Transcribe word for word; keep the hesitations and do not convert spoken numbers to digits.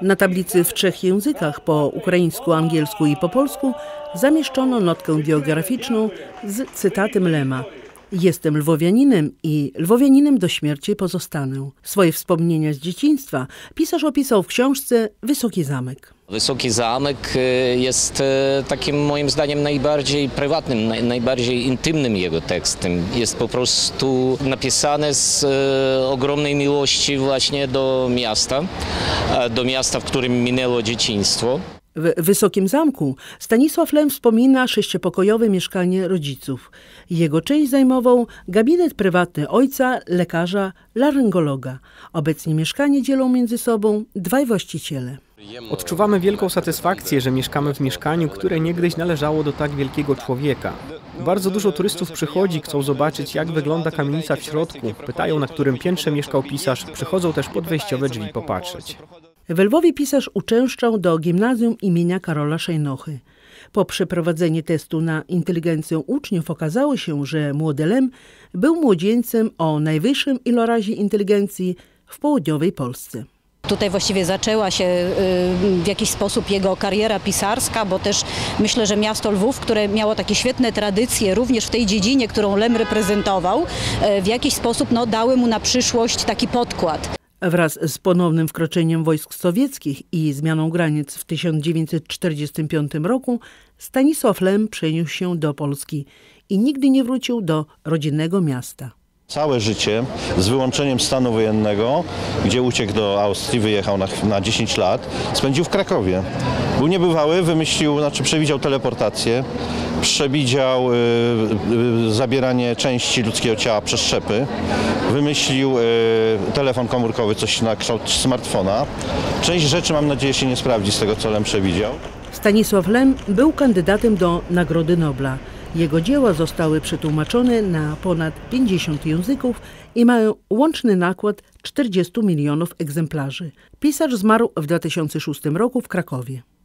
Na tablicy w trzech językach, po ukraińsku, angielsku i po polsku, zamieszczono notkę biograficzną z cytatem Lema. Jestem lwowianinem i lwowianinem do śmierci pozostanę. Swoje wspomnienia z dzieciństwa pisarz opisał w książce Wysoki Zamek. Wysoki Zamek jest takim moim zdaniem najbardziej prywatnym, najbardziej intymnym jego tekstem. Jest po prostu napisane z ogromnej miłości właśnie do miasta, do miasta, w którym minęło dzieciństwo. W Wysokim Zamku Stanisław Lem wspomina sześciopokojowe mieszkanie rodziców. Jego część zajmował gabinet prywatny ojca, lekarza, laryngologa. Obecnie mieszkanie dzielą między sobą dwaj właściciele. Odczuwamy wielką satysfakcję, że mieszkamy w mieszkaniu, które niegdyś należało do tak wielkiego człowieka. Bardzo dużo turystów przychodzi, chcą zobaczyć, jak wygląda kamienica w środku. Pytają, na którym piętrze mieszkał pisarz. Przychodzą też pod wejściowe drzwi popatrzeć. W Lwowie pisarz uczęszczał do gimnazjum imienia Karola Szejnochy. Po przeprowadzeniu testu na inteligencję uczniów okazało się, że młody Lem był młodzieńcem o najwyższym ilorazie inteligencji w południowej Polsce. Tutaj właściwie zaczęła się w jakiś sposób jego kariera pisarska, bo też myślę, że miasto Lwów, które miało takie świetne tradycje również w tej dziedzinie, którą Lem reprezentował, w jakiś sposób no, dały mu na przyszłość taki podkład. Wraz z ponownym wkroczeniem wojsk sowieckich i zmianą granic w tysiąc dziewięćset czterdziestym piątym roku Stanisław Lem przeniósł się do Polski i nigdy nie wrócił do rodzinnego miasta. Całe życie, z wyłączeniem stanu wojennego, gdzie uciekł do Austrii, wyjechał na, na dziesięć lat, spędził w Krakowie. Był niebywały, wymyślił, znaczy przewidział teleportację, przewidział y, y, zabieranie części ludzkiego ciała przez szczepy, wymyślił y, telefon komórkowy, coś na kształt smartfona. Część rzeczy, mam nadzieję, się nie sprawdzi z tego, co Lem przewidział. Stanisław Lem był kandydatem do Nagrody Nobla. Jego dzieła zostały przetłumaczone na ponad pięćdziesiąt języków i mają łączny nakład czterdziestu milionów egzemplarzy. Pisarz zmarł w dwa tysiące szóstym roku w Krakowie.